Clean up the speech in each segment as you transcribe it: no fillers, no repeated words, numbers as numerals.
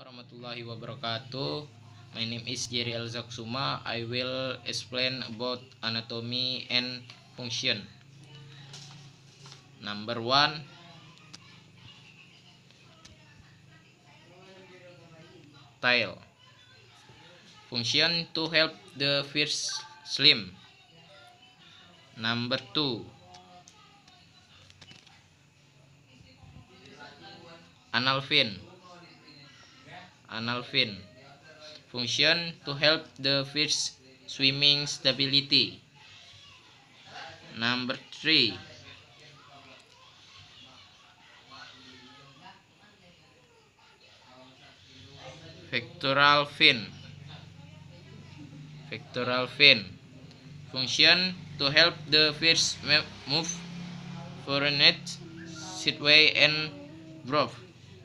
warahmatullahi wabarakatuh. My name is Jerry Elzaksuma. I will explain about anatomy and function. Number 1, tail. Function to help the fish swim. Number 2, anal fin. Anal fin. Function to help the fish swimming stability. Number 3, pectoral fin. Pectoral fin. Function to help the fish move forward, sideways, and drop.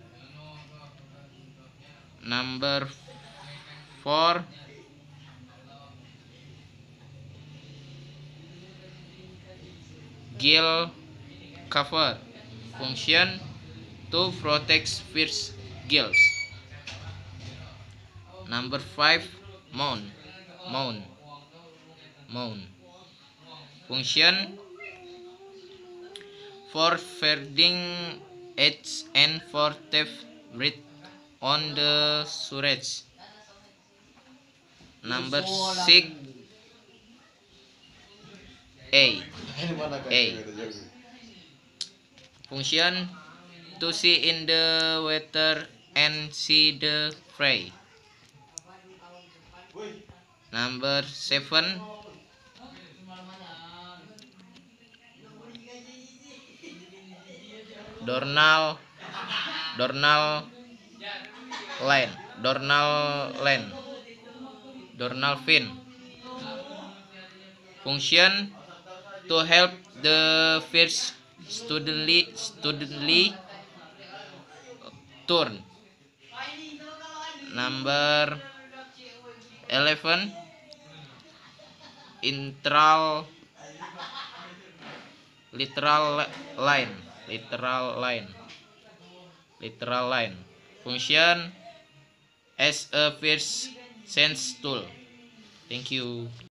Number 4, gill cover. Function to protect fish gills. Number 5, mount. Function for feeding eggs and for depth breed on the surface. Number 6, A. Function to see in the water and see the prey. Number 7, dorsal fin. Function to help the fish steadily turn. Number 11, literal line. Function as a fish sense tool. Thank you.